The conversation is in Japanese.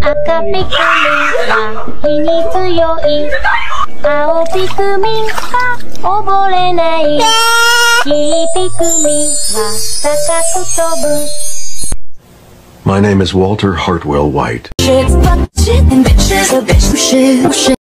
赤ピクミンは火に強い。青ピクミンは溺れない。黄ピクミンは高く飛ぶ。 My name is Walter Hartwell White.